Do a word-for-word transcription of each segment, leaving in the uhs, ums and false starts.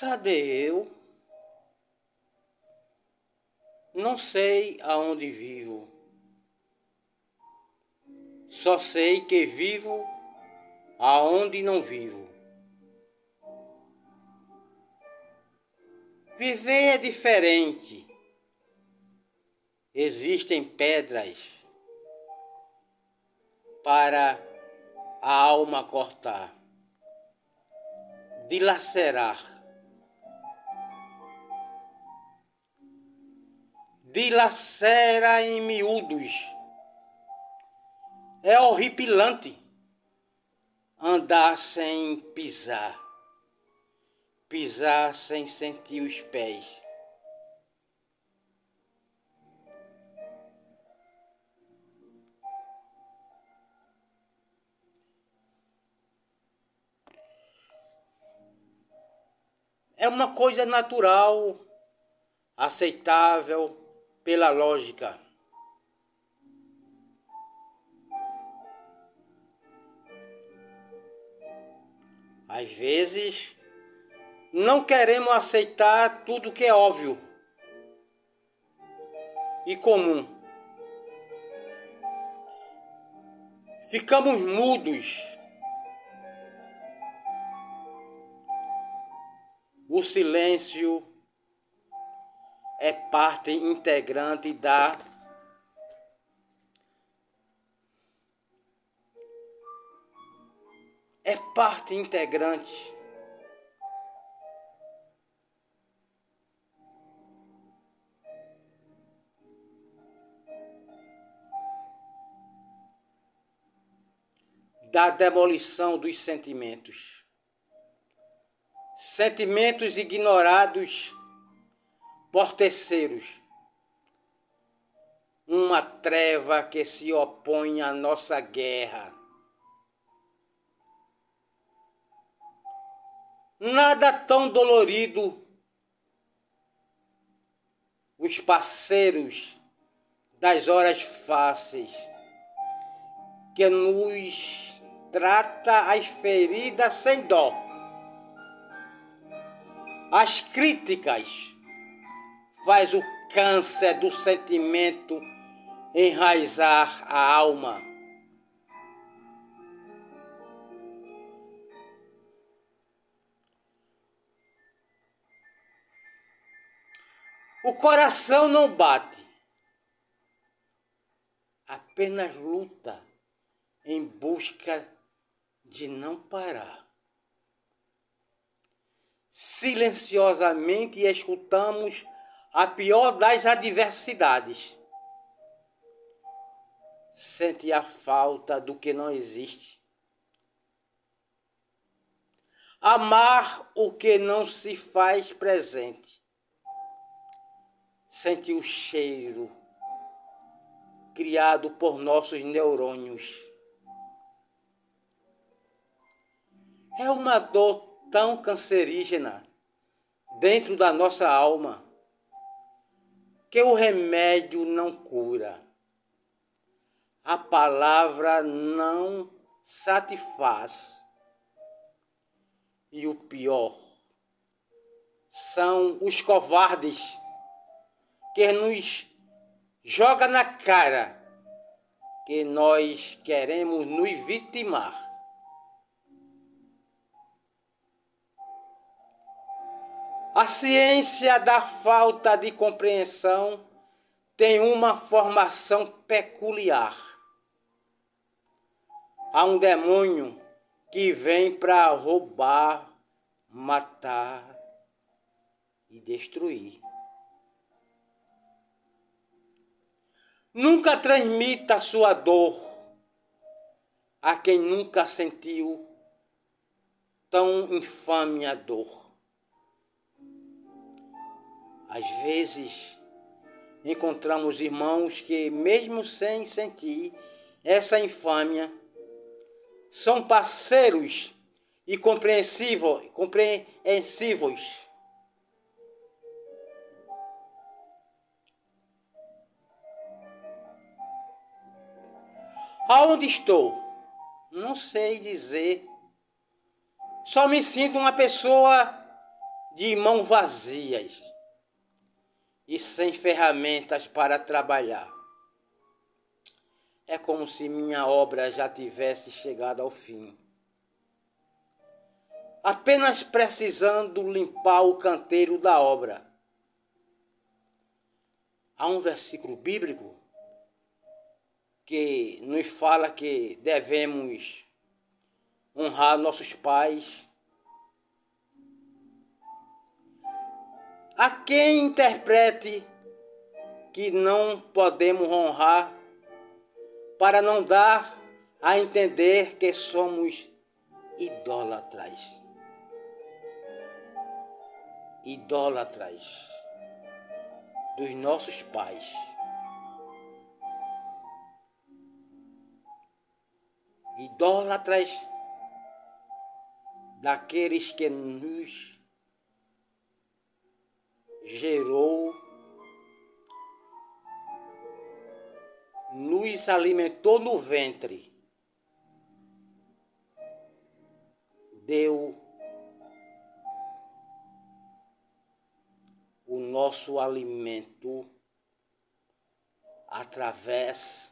Cadê eu? Não sei aonde vivo. Só sei que vivo aonde não vivo. Viver é diferente. Existem pedras para a alma cortar, dilacerar, dilacera em miúdos. É horripilante andar sem pisar, pisar sem sentir os pés. É uma coisa natural, aceitável pela lógica. Às vezes, não queremos aceitar tudo que é óbvio e comum. Ficamos mudos. O silêncio é parte integrante da é parte integrante da demolição dos sentimentos. Sentimentos ignorados por terceiros. Uma treva que se opõe à nossa guerra. Nada tão dolorido. Os parceiros das horas fáceis que nos trata as feridas sem dó. As críticas faz o câncer do sentimento enraizar a alma. O coração não bate, apenas luta em busca de não parar. Silenciosamente escutamos a pior das adversidades. Sente a falta do que não existe. Amar o que não se faz presente. Sente o cheiro criado por nossos neurônios. É uma dor tão cancerígena dentro da nossa alma que o remédio não cura. A palavra não satisfaz. E o pior são os covardes que nos joga na cara que nós queremos nos vitimar. A ciência da falta de compreensão tem uma formação peculiar. Há um demônio que vem para roubar, matar e destruir. Nunca transmita sua dor a quem nunca sentiu tão infame a dor. Às vezes, encontramos irmãos que, mesmo sem sentir essa infâmia, são parceiros e compreensivos, compreensivos. Aonde estou? Não sei dizer. Só me sinto uma pessoa de mãos vazias e sem ferramentas para trabalhar. É como se minha obra já tivesse chegado ao fim, apenas precisando limpar o canteiro da obra. Há um versículo bíblico que nos fala que devemos honrar nossos pais. Há quem interprete que não podemos honrar para não dar a entender que somos idólatras. Idólatras dos nossos pais. Idólatras daqueles que nos gerou, nos alimentou no ventre, deu o nosso alimento através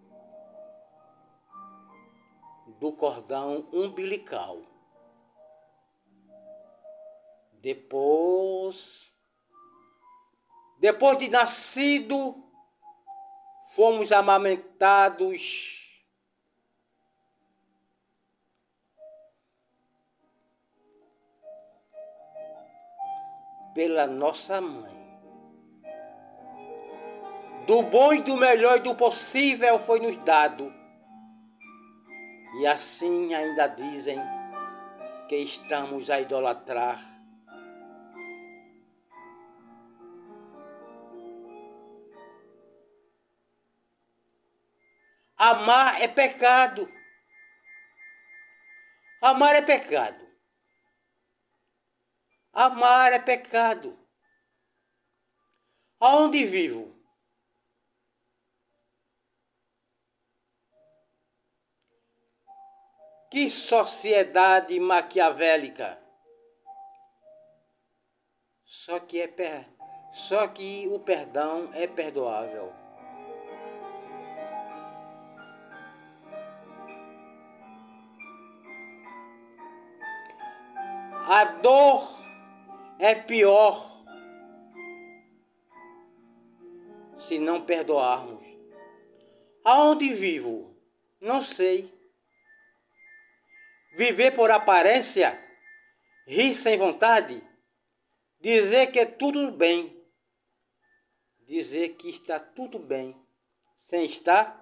do cordão umbilical. Depois, depois de nascido, fomos amamentados pela nossa mãe. Do bom e do melhor e do possível foi nos dado. E assim ainda dizem que estamos a idolatrar. Amar é pecado. Amar é pecado. Amar é pecado. Aonde vivo? Que sociedade maquiavélica. Só que, é per... Só que o perdão é perdoável. A dor é pior se não perdoarmos. Aonde vivo? Não sei. Viver por aparência? Rir sem vontade? Dizer que é tudo bem. Dizer que está tudo bem sem estar?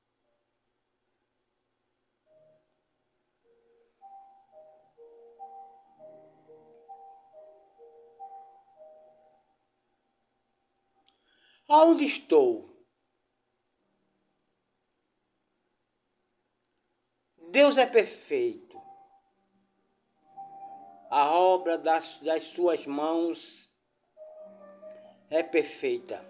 Aonde estou? Deus é perfeito. A obra das, das suas mãos é perfeita.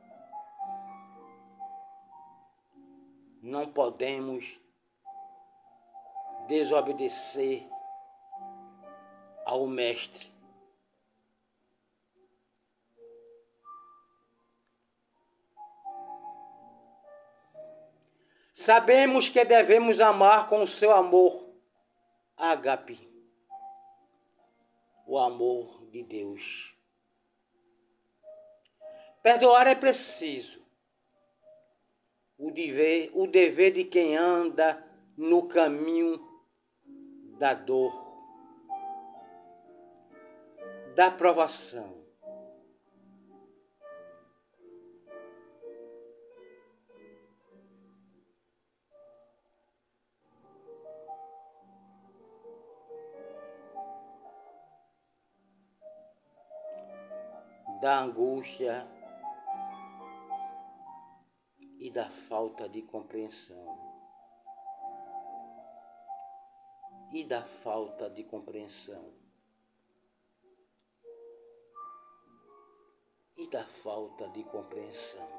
Não podemos desobedecer ao Mestre. Sabemos que devemos amar com o seu amor, ágape, o amor de Deus. Perdoar é preciso. O dever, o dever de quem anda no caminho da dor, da provação. Da angústia e da falta de compreensão. E da falta de compreensão. E da falta de compreensão.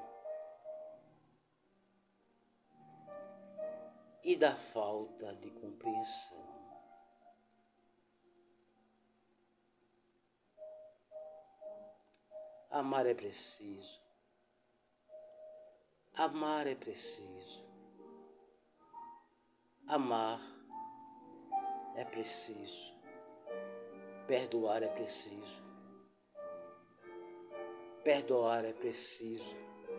E da falta de compreensão. Amar é preciso. Amar é preciso. Amar é preciso. Perdoar é preciso. Perdoar é preciso.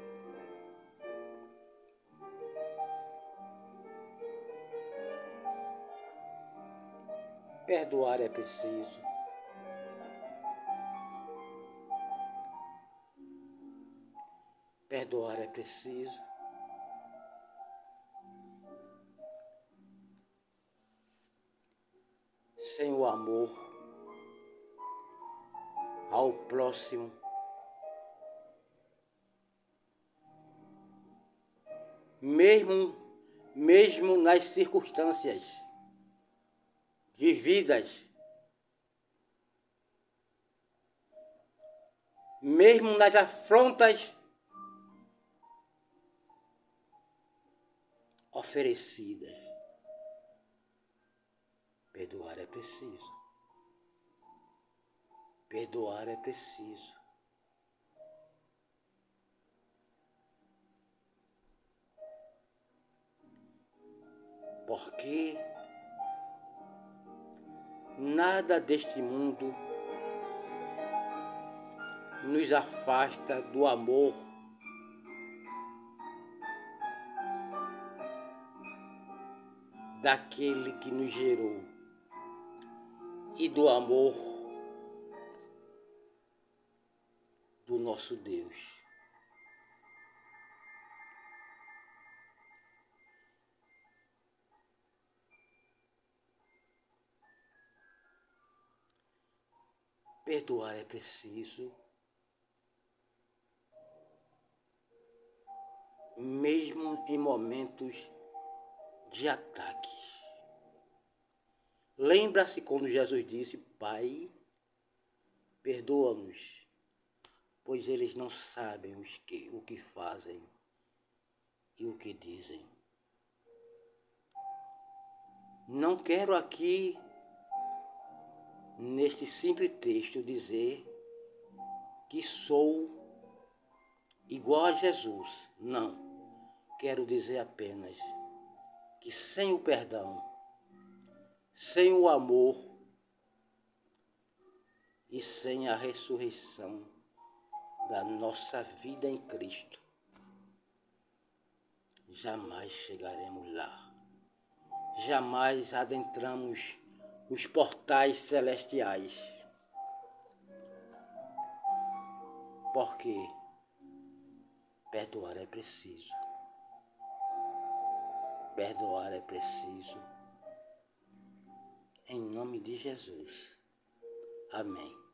Perdoar é preciso. Perdoar é preciso. Sem o amor ao próximo, mesmo, mesmo nas circunstâncias vividas, mesmo nas afrontas oferecidas, perdoar é preciso. Perdoar é preciso. Porque nada deste mundo nos afasta do amor daquele que nos gerou e do amor do nosso Deus. Perdoar é preciso, mesmo em momentos de ataques. Lembra-se quando Jesus disse: Pai, perdoa-nos, pois eles não sabem os que, o que fazem e o que dizem. Não quero aqui, neste simples texto, dizer que sou igual a Jesus. Não. Quero dizer apenas que sem o perdão, sem o amor e sem a ressurreição da nossa vida em Cristo, jamais chegaremos lá. Jamais adentramos os portais celestiais. Porque perdoar é preciso. Perdoar é preciso. Em nome de Jesus. Amém.